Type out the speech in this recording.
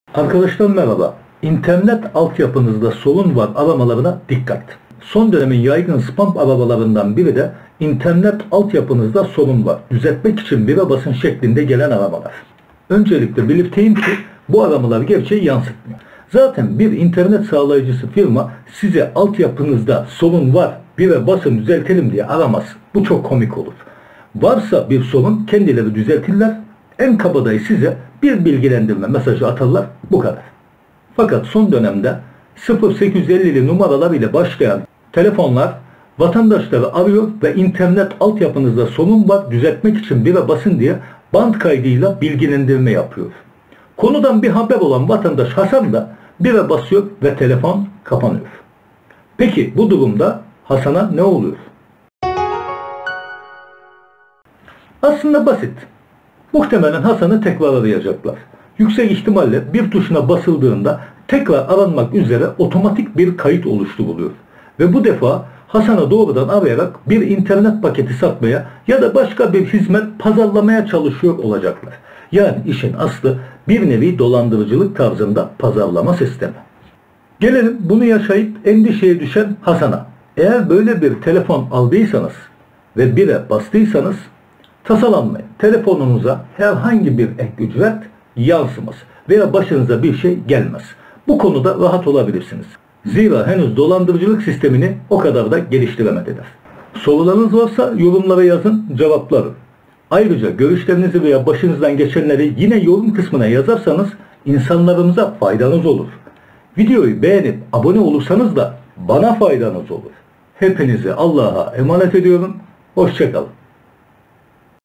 Arkadaşlar merhaba. İnternet altyapınızda sorun var aramalarına dikkat. Son dönemin yaygın spam aramalarından biri de internet altyapınızda sorun var, düzeltmek için bire basın şeklinde gelen aramalar. Öncelikle belirteyim ki bu aramalar gerçeği yansıtmıyor. Zaten bir internet sağlayıcısı firma size altyapınızda sorun var, bire basın düzeltelim diye aramaz. Bu çok komik olur. Varsa bir sorun kendileri düzeltirler. En kabadayı size bir bilgilendirme mesajı atarlar. Bu kadar. Fakat son dönemde 0850'li numaralar ile başlayan telefonlar vatandaşları arıyor ve internet altyapınızda sorun var, düzeltmek için bire basın diye band kaydıyla bilgilendirme yapıyor. Konudan bir haber olan vatandaş Hasan da bire basıyor ve telefon kapanıyor. Peki bu durumda Hasan'a ne oluyor? Aslında basit. Muhtemelen Hasan'ı tekrar arayacaklar. Yüksek ihtimalle bir tuşuna basıldığında tekrar aranmak üzere otomatik bir kayıt oluşturuluyor. Ve bu defa Hasan'ı doğrudan arayarak bir internet paketi satmaya ya da başka bir hizmet pazarlamaya çalışıyor olacaklar. Yani işin aslı bir nevi dolandırıcılık tarzında pazarlama sistemi. Gelelim bunu yaşayıp endişeye düşen Hasan'a. Eğer böyle bir telefon aldıysanız ve bire bastıysanız tasalanmayın. Telefonunuza herhangi bir ek ücret yansımaz veya başınıza bir şey gelmez. Bu konuda rahat olabilirsiniz. Zira henüz dolandırıcılık sistemini o kadar da geliştiremediler. Sorularınız varsa yorumlara yazın, cevaplarım. Ayrıca görüşlerinizi veya başınızdan geçenleri yine yorum kısmına yazarsanız insanlarımıza faydanız olur. Videoyu beğenip abone olursanız da bana faydanız olur. Hepinizi Allah'a emanet ediyorum. Hoşça kalın.